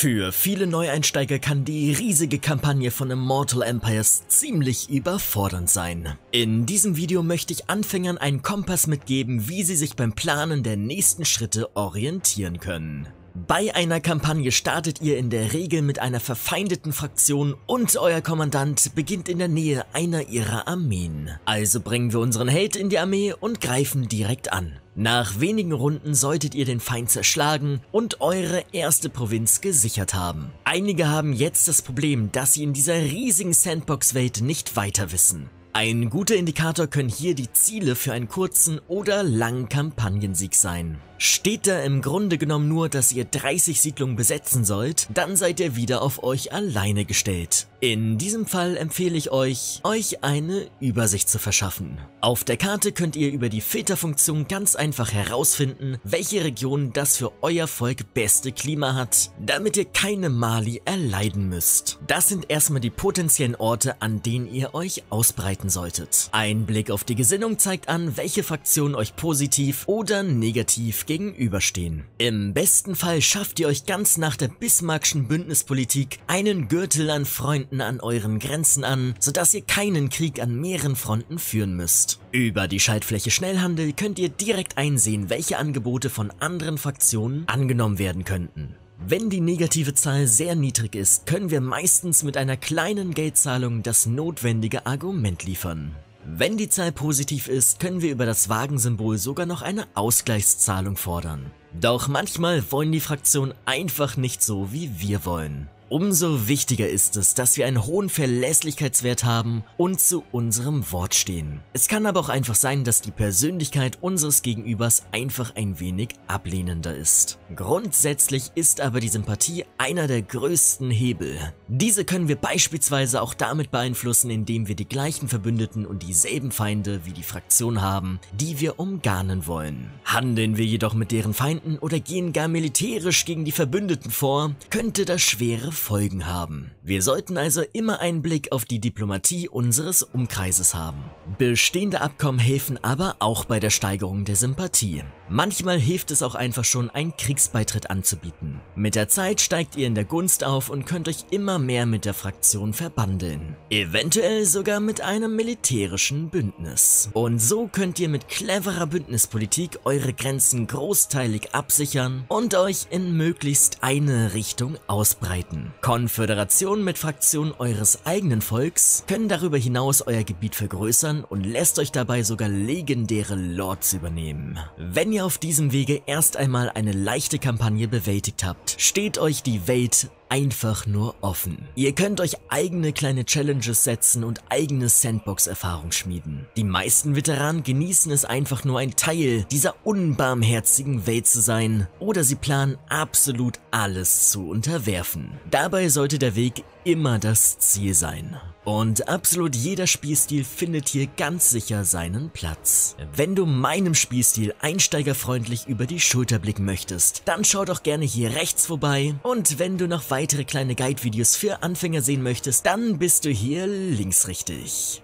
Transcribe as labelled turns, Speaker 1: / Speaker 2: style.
Speaker 1: Für viele Neueinsteiger kann die riesige Kampagne von Immortal Empires ziemlich überfordernd sein. In diesem Video möchte ich Anfängern einen Kompass mitgeben, wie sie sich beim Planen der nächsten Schritte orientieren können. Bei einer Kampagne startet ihr in der Regel mit einer verfeindeten Fraktion und euer Kommandant beginnt in der Nähe einer ihrer Armeen. Also bringen wir unseren Held in die Armee und greifen direkt an. Nach wenigen Runden solltet ihr den Feind zerschlagen und eure erste Provinz gesichert haben. Einige haben jetzt das Problem, dass sie in dieser riesigen Sandbox-Welt nicht weiter wissen. Ein guter Indikator können hier die Ziele für einen kurzen oder langen Kampagnensieg sein. Steht da im Grunde genommen nur, dass ihr 30 Siedlungen besetzen sollt, dann seid ihr wieder auf euch alleine gestellt. In diesem Fall empfehle ich euch eine Übersicht zu verschaffen. Auf der Karte könnt ihr über die Filterfunktion ganz einfach herausfinden, welche Region das für euer Volk beste Klima hat, damit ihr keine Mali erleiden müsst. Das sind erstmal die potenziellen Orte, an denen ihr euch ausbreiten solltet. Ein Blick auf die Gesinnung zeigt an, welche Fraktionen euch positiv oder negativ gegenüberstehen. Im besten Fall schafft ihr euch ganz nach der Bismarckschen Bündnispolitik einen Gürtel an Freunden an euren Grenzen an, sodass ihr keinen Krieg an mehreren Fronten führen müsst. Über die Schaltfläche Schnellhandel könnt ihr direkt einsehen, welche Angebote von anderen Fraktionen angenommen werden könnten. Wenn die negative Zahl sehr niedrig ist, können wir meistens mit einer kleinen Geldzahlung das notwendige Argument liefern. Wenn die Zahl positiv ist, können wir über das Wagensymbol sogar noch eine Ausgleichszahlung fordern. Doch manchmal wollen die Fraktionen einfach nicht so, wie wir wollen. Umso wichtiger ist es, dass wir einen hohen Verlässlichkeitswert haben und zu unserem Wort stehen. Es kann aber auch einfach sein, dass die Persönlichkeit unseres Gegenübers einfach ein wenig ablehnender ist. Grundsätzlich ist aber die Sympathie einer der größten Hebel. Diese können wir beispielsweise auch damit beeinflussen, indem wir die gleichen Verbündeten und dieselben Feinde wie die Fraktion haben, die wir umgarnen wollen. Handeln wir jedoch mit deren Feinden oder gehen gar militärisch gegen die Verbündeten vor, könnte das schwere Folgen haben. Wir sollten also immer einen Blick auf die Diplomatie unseres Umkreises haben. Bestehende Abkommen helfen aber auch bei der Steigerung der Sympathie. Manchmal hilft es auch einfach schon, einen Kriegsbeitritt anzubieten. Mit der Zeit steigt ihr in der Gunst auf und könnt euch immer mehr mit der Fraktion verbandeln. Eventuell sogar mit einem militärischen Bündnis. Und so könnt ihr mit cleverer Bündnispolitik eure Grenzen großteilig absichern und euch in möglichst eine Richtung ausbreiten. Konföderationen mit Fraktionen eures eigenen Volks können darüber hinaus euer Gebiet vergrößern und lässt euch dabei sogar legendäre Lords übernehmen. Wenn ihr auf diesem Wege erst einmal eine leichte Kampagne bewältigt habt, steht euch die Welt einfach nur offen. Ihr könnt euch eigene kleine Challenges setzen und eigene Sandbox-Erfahrung schmieden. Die meisten Veteranen genießen es einfach nur, ein Teil dieser unbarmherzigen Welt zu sein, oder sie planen absolut alles zu unterwerfen. Dabei sollte der Weg immer das Ziel sein. Und absolut jeder Spielstil findet hier ganz sicher seinen Platz. Wenn du meinem Spielstil einsteigerfreundlich über die Schulter blicken möchtest, dann schau doch gerne hier rechts vorbei. Und wenn du noch weitere kleine Guide-Videos für Anfänger sehen möchtest, dann bist du hier links richtig.